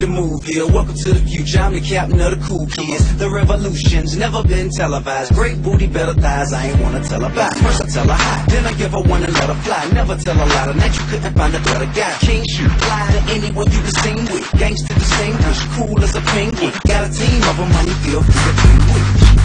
move here. Welcome to the future, I'm the captain of the cool kids. The revolution's never been televised. Great booty, better thighs, I ain't wanna tell her bye. First I tell her hi, then I give her one and let her fly. Never tell a lie, tonight you couldn't find a better guy. King shoot, fly to anyone you can sing with. Gangsta distinguished, cool as a penguin. Got a team of them, money feel free to be with.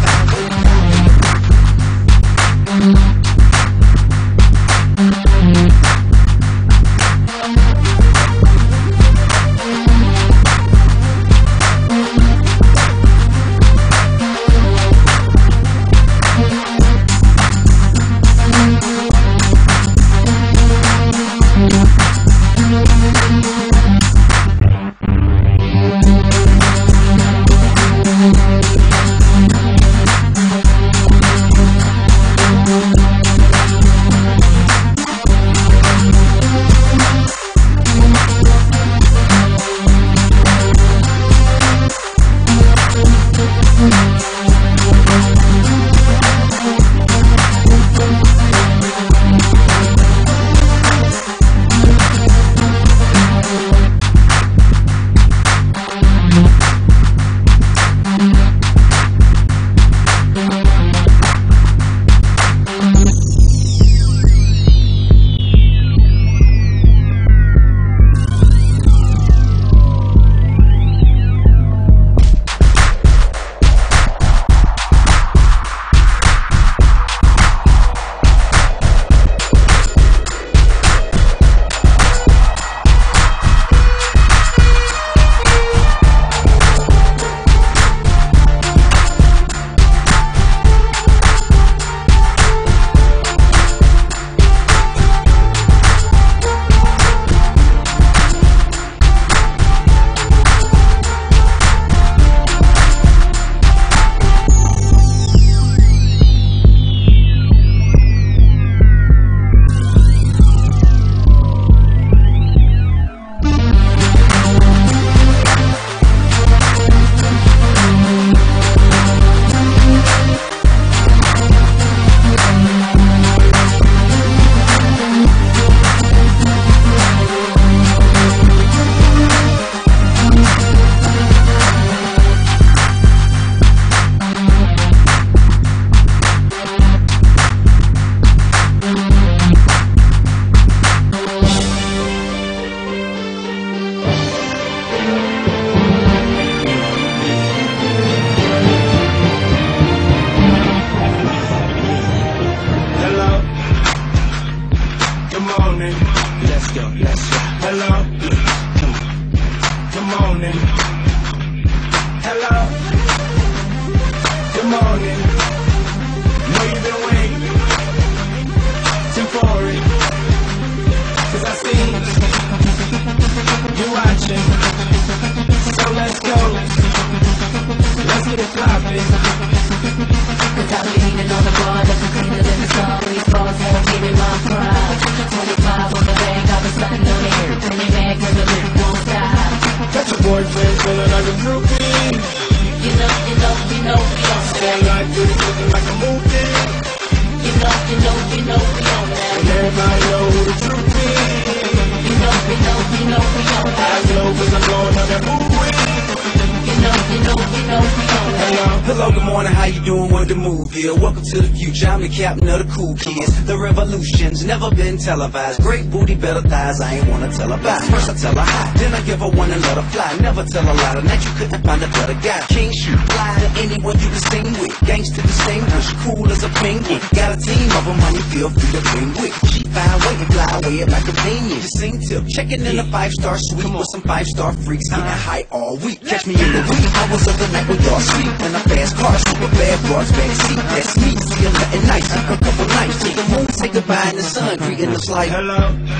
Hello, good morning, how you doing? Word to move here. Welcome to the future, I'm the captain of the cool kids. The revolution's never been televised. Great booty, better thighs, I ain't wanna tell her bye. First I tell her hi, then I give her one and let her fly. Never tell a lie, tonight you couldn't find a better guy. King shoot, fly to anyone you can sing with. Gangsta distinguished, cool as a penguin. Got a team of them, money feel free to bring with. She fine, wait and fly away at my convenience. The sing tip, checking in a 5-star suite with some 5-star freaks, getting high all week. Catch me in the week, hours of the night when y'all sleep. In a fast car, super bad broads, backseat. That's me, see them nothing nice. Take a couple nights, take the moon, say goodbye in the sun, greeting us like hello,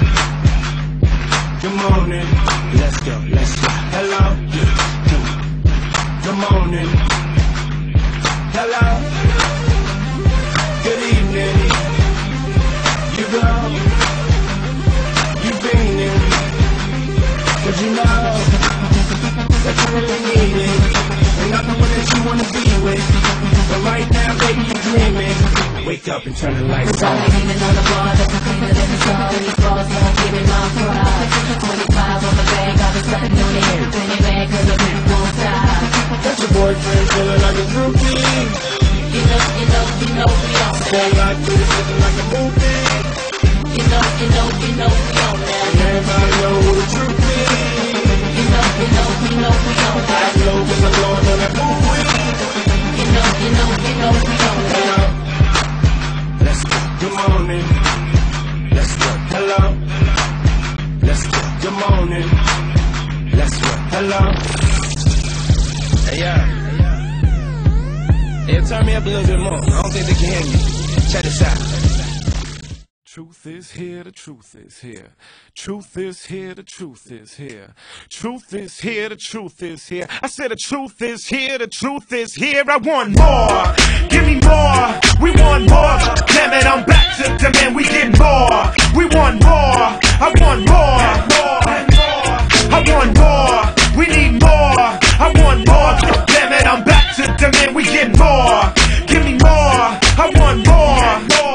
good morning. Let's go, let's go. Hello, good morning. Hello, good evening. You go, you beaming, 'cause you know that you really need it. And I'm the one that you wanna be with. But right now, baby, you're dreaming. Wake up and turn the lights on. I'm leaning on the bar, looking cleaner than the sun. These balls won't give me my pride. 25 on the bag, I've been sucking on it. When they mad cause the beat won't stop. Got your boyfriend feeling like a groupie. You know we on Stay that. like this, looking like a movie. You know we on that. Everybody know who the truth is. You know we on I that. know 'cause I'm going on that movie. You know we on that. Hello, let's go. Good morning. Let's go. Hello, let's go. Good morning. Let's go. Hello. Hey, yeah, turn me up a little bit more. I don't think they can hear me. Check this out. Truth is here, the truth is here. Truth is here, the truth is here. Truth is here, the truth is here. I said the truth is here, the truth is here. I want more. Give me more. We want more. Damn it, I'm back to demand. We get more. We want more. I want more. I want more. We need more. I want more. Damn it, I'm back to demand. We get more. Give me more. I want more.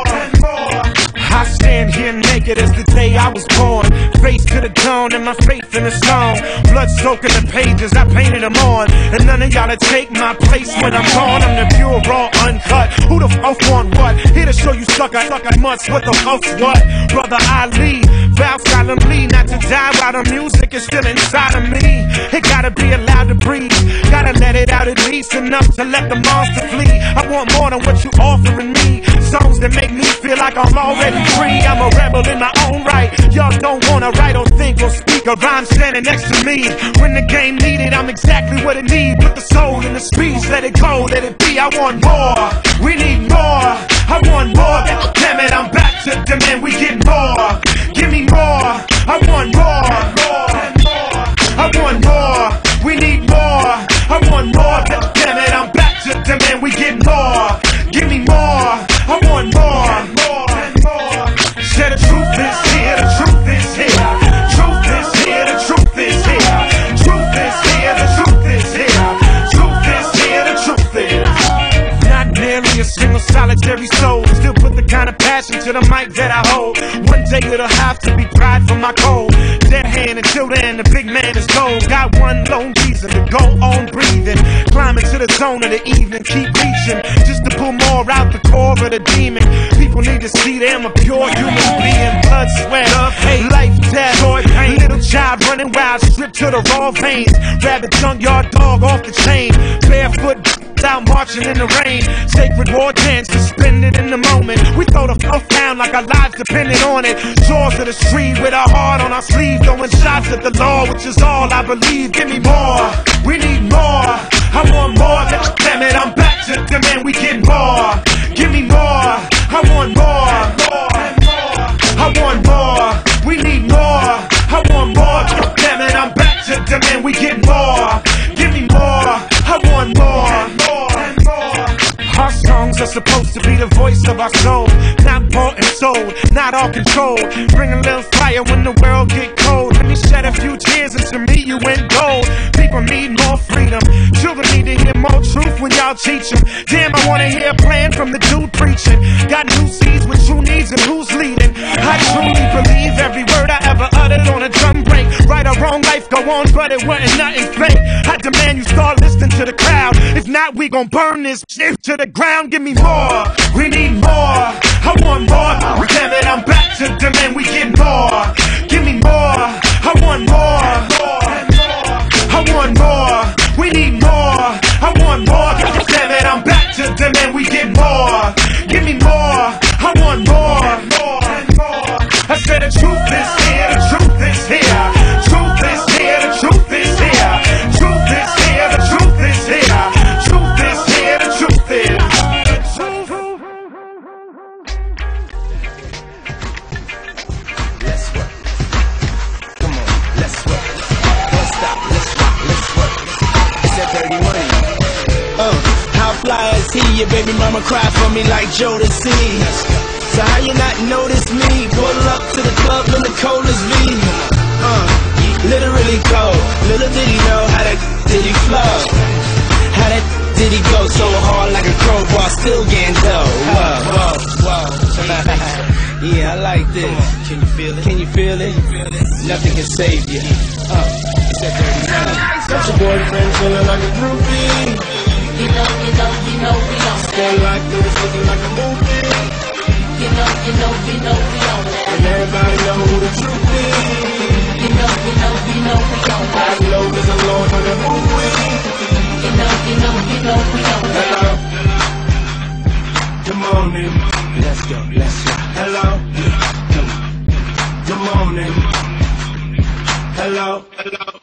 I stand here naked as the day I was born. Face to the dawn and my faith in the song. Blood soaking the pages, I painted them on. And none of y'all to take my place when I'm gone. I'm the pure, raw, uncut. Who the fuck want what? Here to show you sucker mutts. What the fuck's what? Brother Ali, vow solemnly not to die while the music is still inside of me. It gotta be allowed to breathe. Gotta let it out at least enough to let the monster flee. I want more than what you offering me. Songs that make me feel like I'm already free. I'm a rebel in my own right. Y'all don't wanna write or think or speak a rhyme standing next to me. When the game needed, I'm exactly what it need. Put the soul in the speech, let it go, let it be. I want more. We need more. I want more. Damn it, I'm back to demand. We get more. Give me more. I want more. I want more. We need more. I want more. Damn it, I'm back to demand. We get more. Give me more. I want more. Say the truth is here, the truth is here. Truth is here, the truth is here. Truth is here, the truth is here. Truth is here, the truth is. Not nearly a single solitary soul. Still put the kind of passion to the mic that I hold. One day it'll have to be pride for my cold. Dead hand until then, the big man is gold. Got one lone reason to go on breathing. Climbing to the zone of the evening, keep reaching. Just to pull more out the core of the demon. People need to see them a pure human being. Blood, sweat, hate, life, death, joy, pain. Little child running wild, stripped to the raw veins. Rabbit, junkyard dog off the chain. Barefoot out marching in the rain. Sacred war dance, suspended in the moment. We throw the fuck down like our lives depended on it. Shores of the street with our heart on our sleeve. Throwing shots at the law, which is all I believe. Give me more. We need more. I want more. Damn it, I'm back to demand. We get more. Give me more. I want more. I want more. We need more. I want more. Damn it, I'm back to demand. We get more. Give me more. I want more. Our songs are supposed to be the voice of our soul. Not bought and sold, not all controlled. Bring a little fire when the world get cold. Let me shed a few tears and to me you went gold. People need more freedom. Children need to hear more truth when y'all teach them. Damn, I wanna hear a plan from the dude preaching. Got new seeds with true needs and who's leading. I truly believe every word I ever uttered on a drum break. Right or wrong, life go on, but it wasn't nothing fake. I demand you start listening to the crowd. If not, we gon' burn this shit to the ground. Give me more. We need more. I want more. Damn it, I'm back to demand. We get more. Give me more. I want more. I want more. We need more. I want more. Damn it, I'm back to demand. We get more. Give me more. I want more. I said the truth is here. The truth is here. Truth is here. The truth is here. Truth is here. The truth is here. Truth is here. The truth is. Let's work. Come on, let's work. Don't stop, let's rock, let's work. It's that dirty money. How fly is he? Your baby mama cry for me like Jodeci. So how you not notice me? Pull up to the club in the coldest V. Literally cold. Little did he know how that did he flow. How that did he go so hard like a crowbar, still getting dough. Yeah, I like this. Can you feel it? Can you feel it? Nothing can save you. said dirty money. Got your boyfriend feeling like a groupie. You know we don't Stay like this, looking like a movie. You know we don't And everybody know who the truth is. You know we don't I know there's a Lord for the movie. You know we don't Hello. Good morning. Let's go, let's go. Hello. Good morning. Hello.